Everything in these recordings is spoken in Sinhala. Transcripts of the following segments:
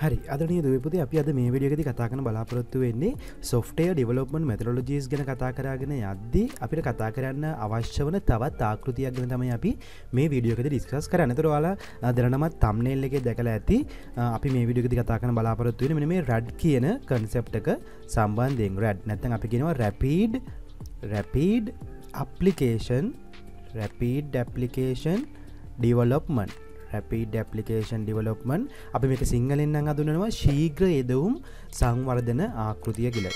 හරි අදනීය දුවපුතේ අපි අද මේ වීඩියෝ එකේදී කතා කරන බලාපොරොත්තු වෙන්නේ software development methodologies ගැන කතා කරගෙන යද්දී අපිට කතා කරන්න අවශ්‍ය වන තවත් ආකෘතියක් ගැන තමයි අපි මේ වීඩියෝ එකේදී ඩිස්කස් කරන්නේ. ඒතර ඔයාලා දැනනමත් thumbnail එකේ දැකලා ඇති අපි මේ වීඩියෝ එකේදී කතා කරන බලාපොරොත්තු වෙන්නේ මෙන්න මේ RAD කියන concept එක සම්බන්ධයෙන්. RAD නැත්නම් අපි කියනවා rapid application development අපි මේක සිංහලෙන් නම් හඳුන්වනවා ශීඝ්‍ර යෙදවුම් සංවර්ධන ආකෘතිය කියලා.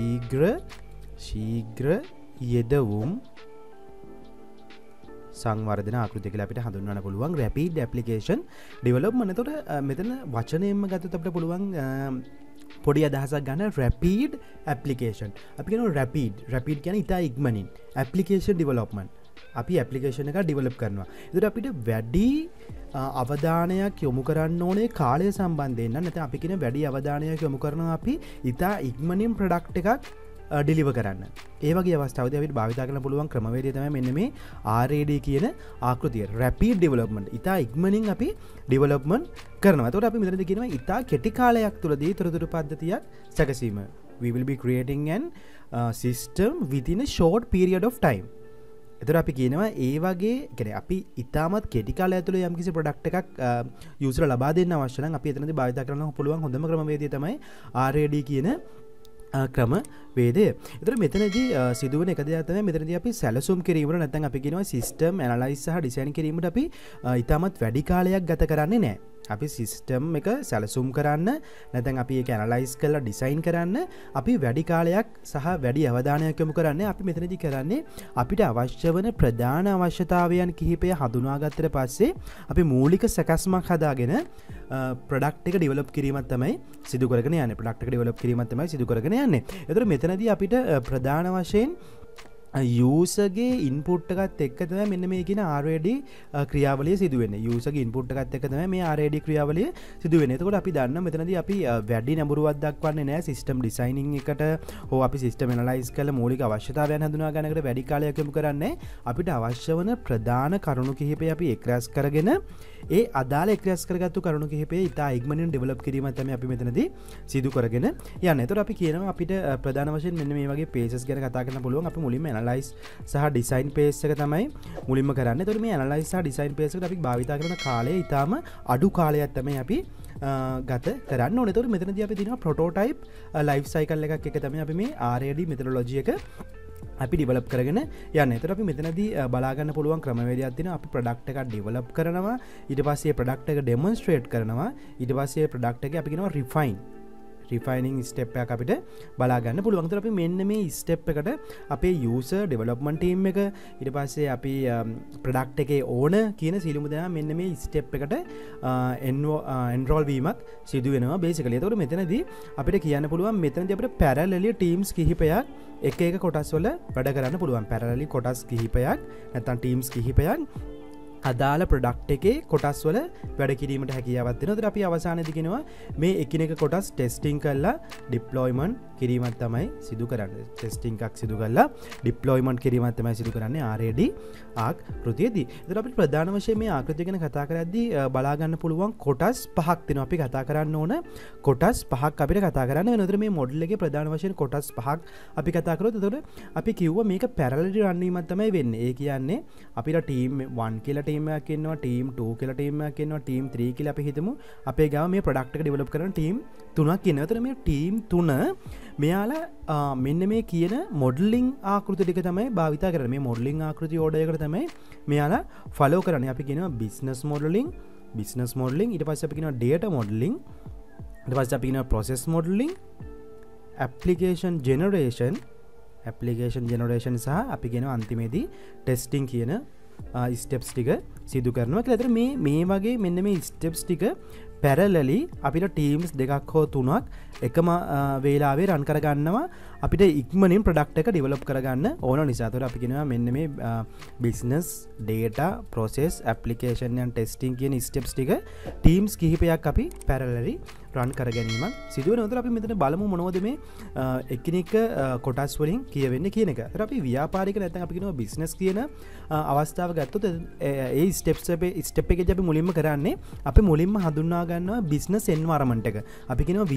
ශීඝ්‍ර යෙදවුම් සංවර්ධන ආකෘතිය කියලා අපිට හඳුන්වන්න පුළුවන් rapid application development. එතකොට මෙතන වචනයෙන්ම ගත්තොත් අපිට පුළුවන් පොඩි අදහසක් ගන්න rapid application. අපි කියනවා rapid කියන්නේ ඉතා ඉක්මනින් application development. අපි ඇප්ලිකේෂන් එක ඩෙවලොප් කරනවා. ඒකට අපිට වැඩි අවධානයක් යොමු කරන්න ඕනේ කාලය සම්බන්ධයෙන්. නැත්නම් අපි කියන වැඩි අවධානයක් යොමු කරනවා අපි ඉතා ඉක්මනින් ප්‍රොඩක්ට් එකක් ඩෙලිවර් කරන්න. ඒ වගේ අවස්ථාවලදී අපිට භාවිතා කරන්න පුළුවන් ක්‍රමවේදය තමයි මෙන්න මේ RAD කියන ආකෘතිය. rapid development. ඉතා ඉක්මනින් අපි ඩෙවලොප්මන්ට් කරනවා. ඒකට අපි මෙතනදී කියනවා ඉතා කෙටි කාලයක් තුලදී තොරතුරු පද්ධතියක් සැකසීම. We will be creating an system within a short period of time. එතකොට අපි කියනවා ඒ වගේ කියන්නේ අපි ඉතාමත් කෙටි කාලය ඇතුළේ යම්කිසි ප්‍රොඩක්ට් එකක් යූසර් ලබා දෙන්න අවශ්‍ය නම් අපි එතනදී භාවිත කරන්න පුළුවන් හොඳම ක්‍රමවේදය තමයි RAD කියන ක්‍රමවේදය. එතකොට මෙතනදී සිදුවන එක දෙයක් තමයි මෙතනදී අපි සැලසුම් කිරීමට නැත්නම් අපි කියනවා සිස්ටම් ඇනලයිස් සහ ඩිසයින් කිරීමට අපි ඉතාමත් වැඩි කාලයක් ගත කරන්නේ නැහැ. අපි සිස්ටම් එක සැලසුම් කරන්න නැත්නම් අපි ඒක ඇනලයිස් කරලා ඩිසයින් කරන්න අපි වැඩි කාලයක් සහ වැඩි අවධානයක් යොමු කරන්නේ. අපි මෙතනදී කරන්නේ අපිට අවශ්‍ය වන ප්‍රධාන අවශ්‍යතාවයන් කිහිපය හඳුනාගත්තට පස්සේ අපි මූලික සැකස්මක් හදාගෙන ප්‍රොඩක්ට් එක ඩෙවලොප් කිරීමක් තමයි සිදු කරගෙන යන්නේ. ප්‍රොඩක්ට් එක ඩෙවලොප් කිරීමක් තමයි සිදු කරගෙන යන්නේ. ඒතර මෙතනදී අපිට ප්‍රධාන වශයෙන් යූසර්ගේ ඉන්පුට් එකත් එක්ක තමයි මෙන්න මේ කියන RAD ක්‍රියාවලිය සිදු වෙන්නේ. යූසර්ගේ ඉන්පුට් එකත් එක්ක තමයි මේ RAD ක්‍රියාවලිය සිදු වෙන්නේ. එතකොට අපි දන්නවා මෙතනදී අපි වැඩි නැඹුරුවක් දක්වන්නේ නැහැ සිස්ටම් ඩිසයිනින් එකට හෝ අපි සිස්ටම් ඇනලයිස් කරලා මූලික අවශ්‍යතාවයන් හඳුනා ගන්නකට වැඩි කාලයක් යොමු කරන්නේ. අපිට අවශ්‍ය වන ප්‍රධාන කරුණු කිහිපය අපි එක්රැස් කරගෙන ඒ අදාළ එක්රැස් කරගත්තු කරුණු කිහිපය ඉතා ඉක්මනින් ඩෙවලොප් කිරීම තමයි අපි මෙතනදී සිදු කරගෙන යන්නේ. එතකොට අපි කියනවා අපිට ප්‍රධාන වශයෙන් මෙන්න මේ වගේ පේජස් ගැන කතා කරන්න පුළුවන්. අපි මුලින්ම ඇනලයිස් සහ ඩිසයින් පේජ් එක තමයි මුලින්ම කරන්නේ. එතකොට මේ ඇනලයිස් සහ ඩිසයින් පේජ් එකට අපි භාවිතා කරන කාලය ඉතාම අඩු කාලයක් තමයි අපි ගත කරන්න ඕනේ. එතකොට මෙතනදී අපි දිනවා ප්‍රොටෝටයිප් ලයිෆ් සයිකල් එකක් එක තමයි අපි මේ RAD මෙතඩොලොජි එක අපි ඩෙවලොප් කරගෙන යන්නේ. එතකොට අපි මෙතනදී බලා ගන්න පුළුවන් ක්‍රමවේදයක් තියෙනවා. අපි ප්‍රොඩක්ට් එකක් ඩෙවලොප් කරනවා. ඊට පස්සේ ප්‍රොඩක්ට් එක ඩෙමොන්ස්ට්‍රේට් කරනවා. ඊට පස්සේ ප්‍රොඩක්ට් එක අපි කියනවා රිෆයිනින් ස්ටෙප් එකක් අපිට බලා ගන්න පුළුවන්. ඒතර අපි මෙන්න මේ ස්ටෙප් එකට අපේ යූසර් ඩෙවලොප්මන්ට් ටීම් එක ඊට පස්සේ අපි ප්‍රොඩක්ට් එකේ ඕනර් කියන සියලුම දෙනා මෙන්න මේ ස්ටෙප් එකට එන්රෝල් වීමක් සිදු වෙනවා බේසිකලි. ඒතකොට මෙතනදී අපිට කියන්න පුළුවන් මෙතනදී අපිට පැරලලි ටීම්ස් කිහිපයක් එක කොටස් වල වැඩ කරන්න පුළුවන්. පැරලලි කොටස් කිහිපයක් නැත්නම් ටීම්ස් කිහිපයක් අදාළ ප්‍රොඩක්ට් එකේ කොටස් වල වැඩ කිරීමට හැකියාවක් තියෙනවා. ඒතර අපි අවසානයේදී කියනවා මේ එකිනෙක කොටස් ටෙස්ටිං කරලා ඩිප්ලොයිමන්ට් කිරීමක් තමයි සිදු කරන්නේ. ටෙස්ටිං එකක් සිදු කරලා ඩිප්ලොයිමන්ට් කිරීමක් තමයි සිදු කරන්නේ RAD ආකෘතියේදී. ඒතර අපි ප්‍රධාන වශයෙන් මේ ආකෘතිය ගැන කතා කරද්දී බලා ගන්න පුළුවන් කොටස් පහක් තියෙනවා. අපි කතා කරන්න ඕන කොටස් පහක් අපිට කතා කරන්න වෙනවා. ඒතර මේ මොඩල් එකේ ප්‍රධාන වශයෙන් කොටස් පහක් අපි කතා කරොත් ඒතර අපි කිව්වා මේක පැරලලි රන් වීමක් තමයි වෙන්නේ. ඒ කියන්නේ අපිට ටීම් 1 කියලා ටීම් එකක් ඉන්නවා, ටීම් 2 කියලා ටීම් එකක් ඉන්නවා, ටීම් 3 කියලා අපි හිතමු. අපේ ගාව මේ ප්‍රොඩක්ට් එක ඩෙවලොප් කරන ටීම් 3ක් ඉන්නවා. ඒතර මේ ටීම් 3 මෙයාලා මෙන්න මේ කියන මොඩලින් ආකෘති ටික තමයි භාවිතා කරන්නේ. මේ මොඩලින් ආකෘති ඕඩර් එකට තමයි මෙයාලා ෆලෝ කරන්නේ. අපි කියනවා බිස්නස් මොඩලින් ඊට පස්සේ අපි කියනවා ඩේටා මොඩලින්, ඊට පස්සේ අපි කියනවා ප්‍රොසෙස් මොඩලින්, ඇප්ලිකේෂන් ජෙනරේෂන් සහ අපි කියනවා අන්තිමේදී ටෙස්ටිං කියන ස්ටෙප්ස් ටික සිදු කරනවා කියලා. ඒතර මේ වගේ මෙන්න මේ ස්ටෙප්ස් ටික පැරලලි අපිට ටීම්ස් දෙකක් හෝ තුනක් එකම වේලාවේ රන් කරගන්නවා අපිට ඉක්මනින් ප්‍රොඩක්ට් එක ඩෙවලොප් කරගන්න ඕන නිසා. ඒතර අපි කියනවා මෙන්න මේ business, data, process, application and testing කියන ස්ටෙප්ස් ටික ටීම්ස් කිහිපයක් අපි පැරලලි රන් කර ගැනීමක් සිදු වෙනවා. ඒතර අපි මෙතන බලමු මොනවද මේ එකිනෙක කොටස් වලින් කියවෙන්නේ කියන එක. ඒතර අපි ව්‍යාපාරික නැත්නම් අපි කියනවා බිස්නස් කියන අවස්ථාව ගත්තොත් ඒ ස්ටෙප් එකේදී අපි මුලින්ම කරන්නේ අපි මුලින්ම හඳුනා ගන්නවා බිස්නස් එන්වයරන්මන්ට් එක. අපි කියනවා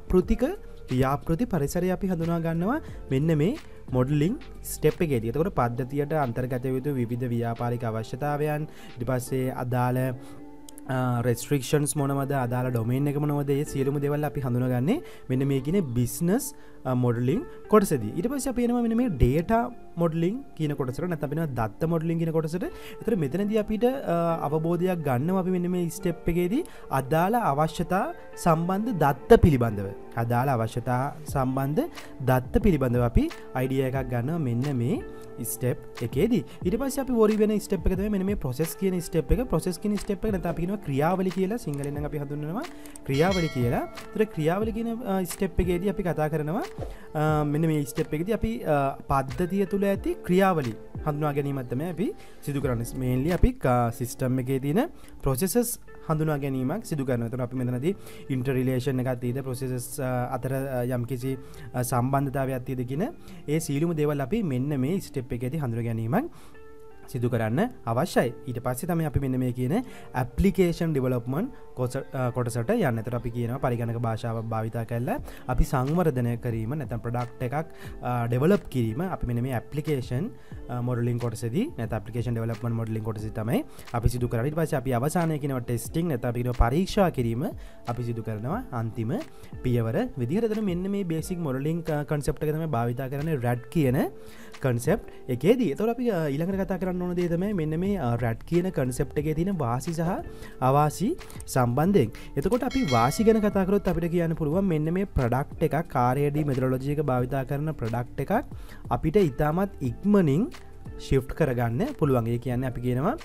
ව්‍යාපෘති පරිසරය අපි හඳුනා ගන්නවා මෙන්න මේ මොඩලින් ස්ටෙප් එකේදී. එතකොට පද්ධතියට අන්තර්ගත යුතු විවිධ ව්‍යාපාරික අවශ්‍යතාවයන්, ඊට පස්සේ අදාළ රෙස්ට්‍රික්ෂන්ස් මොනවද, අදාළ ඩොමේන් එක මොනවද, ඒ සියලුම දේවල් අපි හඳුනාගන්නේ මෙන්න මේ කියන බිස්නස් මොඩලින් කොටසදී. ඊට පස්සේ අපි එනවා මෙන්න මේ ඩේටා මොඩලින් කියන කොටසට, නැත්නම් අපි එනවා දත්ත මොඩලින් කියන කොටසට. ඒතර මෙතනදී අපිට අවබෝධයක් ගන්නවා අපි මෙන්න මේ ස්ටෙප් එකේදී අදාළ අවශ්‍යතා සම්බන්ධ දත්ත පිළිබඳව. අදාළ අවශ්‍යතා සම්බන්ධ දත්ත පිළිබඳව අපි අයිඩියා එකක් ගන්නවා මෙන්න මේ ස්ටෙප් එකේදී. ඊට පස්සේ අපි වොරි වෙන ස්ටෙප් එක තමයි මෙන්න මේ ප්‍රොසෙස් කියන ස්ටෙප් එක. ප්‍රොසෙස් කියන ස්ටෙප් එක නැත්නම් අපි කියනවා ක්‍රියාවලි කියලා. සිංහලෙන් නම් අපි හඳුන්වනවා ක්‍රියාවලි කියලා. ඒතර ක්‍රියාවලි කියන ස්ටෙප් එකේදී අපි කතා කරනවා මෙන්න මේ ස්ටෙප් එකේදී අපි පද්ධතිය තුල ඇති ක්‍රියාවලි හඳුනා ගැනීමක් තමයි අපි සිදු කරන්නේ. මේන්ලි අපි සිස්ටම් එකේ තියෙන ප්‍රොසෙසස් හඳුනා ගැනීමක් සිදු කරනවා. එතකොට අපි මෙතනදී ඉන්ටර් රිලේෂන් එකක් තියෙද, ප්‍රොසෙසස් අතර යම්කිසි සම්බන්ධතාවයක් තියෙද කියන ඒ සීලුම දේවල් අපි මෙන්න මේ ස්ටෙප් එකේදී හඳුනා ගැනීමක් සිදු කරන්න අවශ්‍යයි. ඊට පස්සේ තමයි අපි මෙන්න මේ කියන ඇප්ලිකේෂන් ඩෙවලොප්මන්ට් කොටසට යන්න. එතකොට අපි කියනවා පරිගණක භාෂාවක් භාවිතා කරලා අපි සංවර්ධනය කිරීම නැත්නම් ප්‍රොඩක්ට් එකක් ඩෙවලොප් කිරීම අපි මෙන්න මේ ඇප්ලිකේෂන් මොඩලින් කොටසදී නැත්නම් ඇප්ලිකේෂන් ඩෙවලොප්මන්ට් මොඩලින් කොටසදී තමයි අපි සිදු කරන්නේ. ඊට පස්සේ අපි අවසානයේ කියනවා ටෙස්ටිං නැත්නම් අපි කියනවා පරීක්ෂා කිරීම අපි සිදු කරනවා අන්තිම පියවර විදිහට. එතන මෙන්න මේ බේසික් මොඩලින් කන්සෙප්ට් එක තමයි භාවිතා කරන්නේ RAD කියන කන්සෙප්ට් එකේදී. එතකොට අපි ඊළඟට කතා කරන්න ඕන දේ තමයි මෙන්න මේ RAD කියන කන්සෙප්ට් එකේ තියෙන වාසි සහ අවාසි සම්බන්ධයෙන්. එතකොට අපි වාසි ගැන කතා කරොත් අපිට කියන්න පුළුවන් මෙන්න මේ ප්‍රොඩක්ට් එකක් RAD මෙතඩොලොජි එක භාවිතා කරන ප්‍රොඩක්ට් එකක් අපිට ඉතාමත් ඉක්මනින් shift කරගන්න පුළුවන්. ඒ කියන්නේ අපි කියනවා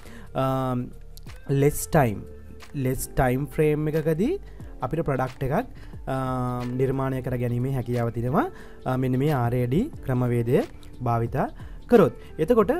less time frame එකකදී අපිට ප්‍රොඩක්ට් එකක් නිර්මාණය කර ගැනීමේ හැකියාව තියෙනවා මෙන්න මේ RAD ක්‍රමවේදය භාවිතා කරොත්. එතකොට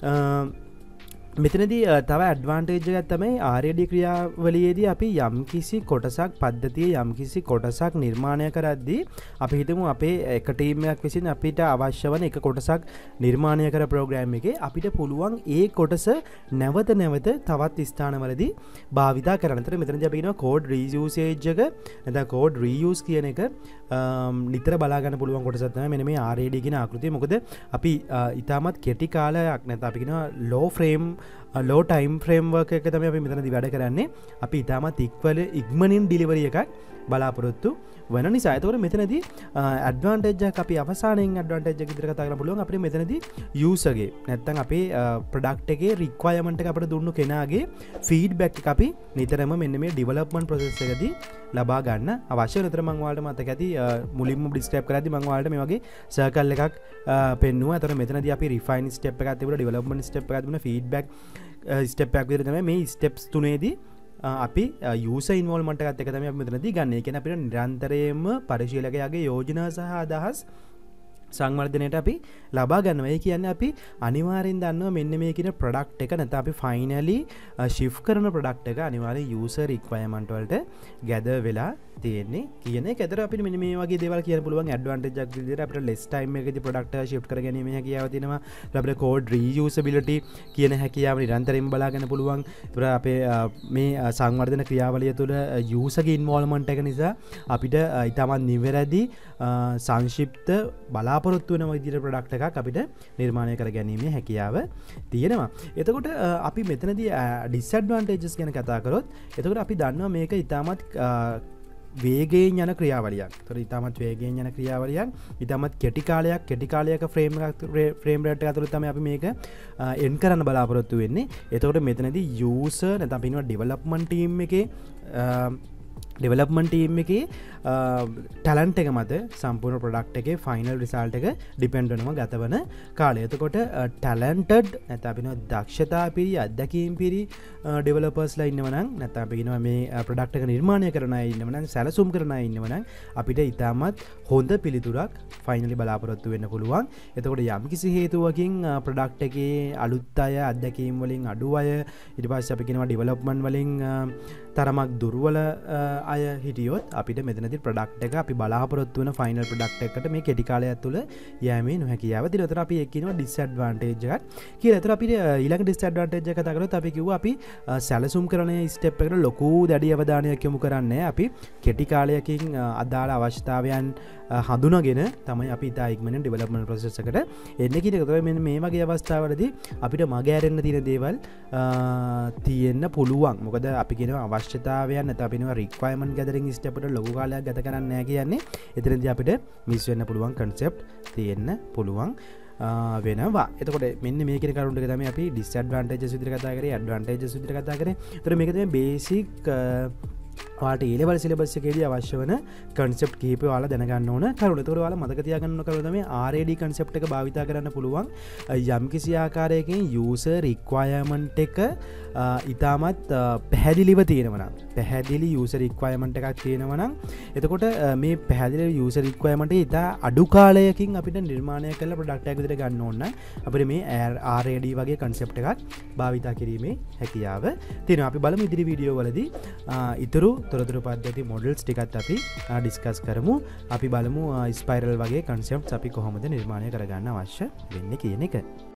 මෙතනදී තව ඇඩ්වාන්ටේජ් එකක් තමයි RAD ක්‍රියාවලියේදී අපි යම්කිසි කොටසක් පද්ධතියේ යම්කිසි කොටසක් නිර්මාණය කරද්දී අපි හිතමු අපේ එක ටීම් එකක් විසින් අපිට අවශ්‍ය වන එක කොටසක් නිර්මාණය කර ප්‍රෝග්‍රෑම් එකේ අපිට පුළුවන් ඒ කොටස නැවත තවත් ස්ථානවලදී භාවිතා කරන්න. ඒතර මෙතනදී අපි කියනවා කෝඩ් රීයුසේජ් එක නැත්නම් කෝඩ් රීයුස් කියන එක නිතර බලා ගන්න පුළුවන් කොටසක් තමයි මෙන්න මේ RAD කියන ආකෘතිය. මොකද අපි ඉතාමත් කෙටි කාලයක් නැත්නම් අපි කියනවා low time framework එක තමයි අපි මෙතනදී වැඩ කරන්නේ. අපි ඉතාමත් ඉක්මනින් ඩිලිවරි එකක් බලාපොරොත්තු වෙන නිසා. ඒතකොට මෙතනදී ඇඩ්වාන්ටේජ් එකක් අපි අවසානයෙන් ඇඩ්වාන්ටේජ් එක විතර කතා කරන්න පුළුවන්. අපිට මෙතනදී යූසර්ගේ නැත්නම් අපේ ප්‍රොඩක්ට් එකේ රික්වයර්මන්ට් එක අපිට දුන්නු කෙනාගේ ෆීඩ්බැක් එක අපි නිතරම මෙන්න මේ ඩෙවලොප්මන්ට් ප්‍රොසෙස් එකදී ලබා ගන්න අවශ්‍ය. නිතර මම ඔයාලට මතක ඇති මුලින්ම ඩිස්ක්‍රයිබ් කරද්දී මම ඔයාලට මේ වගේ සර්කල් එකක් පෙන්නුවා. ඒතකොට මෙතනදී අපි රිෆයින් ස්ටෙප් එකක් තිබුණා, ඩෙවලොප්මන්ට් ස්ටෙප් එකක් තිබුණා, ෆීඩ්බැක් ස්ටෙප් එකක් විතර තමයි මේ ස්ටෙප්ස් තුනේදී අපි යූසර් ඉන්වෝල්ව්මන්ට් එකත් එක තමයි අපි මෙතනදී ගන්න. ඒ කියන්නේ අපිට නිරන්තරයෙන්ම පරිශීලකයාගේ යෝජනා සහ අදහස් සංවර්ධනයට අපි ලබා ගන්නවා. ඒ කියන්නේ අපි අනිවාර්යෙන් දන්නවා මෙන්න මේ කියන ප්‍රොඩක්ට් එක නැත්නම් අපි ෆයිනලි shift කරන ප්‍රොඩක්ට් එක අනිවාර්යෙන් යූසර් රික්වයර්මන්ට් වලට ගැදර් වෙලා තියෙන්නේ කියන එක. ඒතර අපිට මෙන්න මේ වගේ දේවල් කියන්න පුළුවන් ඇඩ්වාන්ටේජ් එකක් විදිහට අපිට less time එකකදී ප්‍රොඩක්ට් එක shift කර ගැනීමේ හැකියාව තියෙනවා. අපිට code reusability කියන හැකියාව නිරන්තරයෙන් බලාගන්න පුළුවන්. ඒතර අපේ මේ සංවර්ධන ක්‍රියාවලිය තුළ යූසර්ගේ ඉන්වෝල්ව්මන්ට් එක නිසා අපිට ඊටමත් නිවැරදි සංක්ෂිප්ත බලාපොරොත්තු වෙන විදිහට ප්‍රොඩක්ට් එකක් අපිට නිර්මාණය කර ගැනීමේ හැකියාව තියෙනවා. එතකොට අපි මෙතනදී ඩිස්ඇඩ්වාන්ටේජස් ගැන කතා කරොත් එතකොට අපි දන්නවා මේක ඊටමත් වේගයෙන් යන ක්‍රියාවලියක්. ඒතර ඊටමත් වේගයෙන් යන ක්‍රියාවලියක්, ඊටමත් කෙටි කාලයක ෆ්‍රේම් රේට් එක ඇතුළත තමයි අපි මේක එන්ඩ් කරන්න බලාපොරොත්තු වෙන්නේ. එතකොට මෙතනදී යූසර් නැත්නම් අපි කියනවා ඩෙවලොප්මන්ට් ටීම් එකේ ටැලන්ට් එක මත සම්පූර්ණ ප්‍රොඩක්ට් එකේ ෆයිනල් රිසල්ට් එක ඩිපෙන්ඩ් වෙනවා ගතවන කාලය. එතකොට ටැලන්ටඩ් නැත්නම් අපි කියනවා දක්ෂතා පිරි අත්දැකීම් පිරි ඩෙවලොපර්ස්ලා ඉන්නවා නම් නැත්නම් අපි කියනවා මේ ප්‍රොඩක්ට් එක නිර්මාණය කරන අය ඉන්නවා නම් සැලසුම් කරන අය ඉන්නවා නම් අපිට ඉතාමත් හොඳ පිළිතුරක් ෆයිනලි බලාපොරොත්තු වෙන්න පුළුවන්. එතකොට යම්කිසි හේතුවකින් ප්‍රොඩක්ට් එකේ අලුත් අය අත්දැකීම් වලින් අඩු අය ඊට පස්සේ අපි කියනවා ඩෙවලොප්මන්ට් වලින් තරමක් දුර්වල අය හිටියොත් අපිට මෙතනදී ප්‍රොඩක්ට් එක අපි බලාපොරොත්තු වෙන ෆයිනල් ප්‍රොඩක්ට් එකකට මේ කෙටි කාලයක් තුළ යෑමේ නොහැකියාව තියෙනවා. ඒතර අපි කියනවා ඩිස්ඇඩ්වාන්ටේජ් එකක් කියලා. ඒතර අපිට ඊළඟ ඩිස්ඇඩ්වාන්ටේජ් එක කතා කරොත් අපි කිව්වා අපි සැලසුම් කරන ස්ටෙප් එකට ලොකු දැඩි අවධානයක් යොමු කරන්නේ අපි කෙටි කාලයකින් අදාළ අවශ්‍යතාවයන් හඳුනගෙන තමයි අපි ඉතා ඉක්මනින් ඩෙවලොප්මන්ට් ප්‍රොසෙස් එකට එන්නේ කියන එක. තමයි මෙන්න මේ වගේ අවස්ථාවලදී අපිට මග ඇරෙන්න තියෙන දේවල් තියෙන්න පුළුවන්. මොකද අපි කියනවා අවශ්‍යතාවයන් නැත්නම් අපි කියනවා රික්වයර්මන්ට් ගැදරින් ස්ටෙප් එකට ලොකු කාලයක් ගත කරන්නේ නැහැ කියන්නේ. එතනදී අපිට මිස් වෙන්න පුළුවන් කන්සෙප්ට් තියෙන්න පුළුවන් වෙනවා. එතකොට මෙන්න මේ කියන කරුණ ටික තමයි අපි ඩිස්ඇඩ්වාන්ටේජස් විදිහට කතා කරේ, ඇඩ්වාන්ටේජස් විදිහට කතා කරේ. ඒතර මේක තමයි බේසික් ඔයාලට A level syllabus එකේදී අවශ්‍ය වෙන concept කිහිපය ඔයාලා දැනගන්න ඕන කරුණ. ඒතකොට ඔයාලා මතක තියාගන්න ඕන කරුණ තමයි RAD concept එක භාවිත කරන්න පුළුවන් යම්කිසි ආකාරයකින් user requirement එක ඉතාමත් පැහැදිලිව තියෙනවා නම්. පැහැදිලි user requirement එකක් තියෙනවා නම් එතකොට මේ පැහැදිලි user requirement එක ඉතා අඩු කාලයකින් අපිට නිර්මාණය කරලා product එකක් විදිහට ගන්න ඕන නම් අපිට මේ RAD වගේ concept එකක් භාවිත කිරීමේ හැකියාව තියෙනවා. අපි බලමු ඉදිරි වීඩියෝ වලදී ඊතුරු තොරතුරු පද්ධති මොඩල්ස් ටිකත් අපි ඩිස්කස් කරමු. අපි බලමු ස්පයිරල් වගේ කන්සෙප්ට්ස් අපි කොහොමද නිර්මාණය කරගන්න අවශ්‍ය වෙන්නේ කියන එක.